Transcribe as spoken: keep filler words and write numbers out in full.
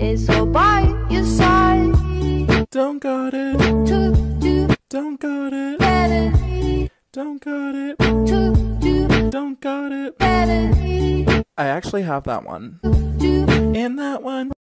is all by your side. Don't got it. To do Don't got it. better. Don't got it. To do Don't got it. better. I actually have that one. Do And that one.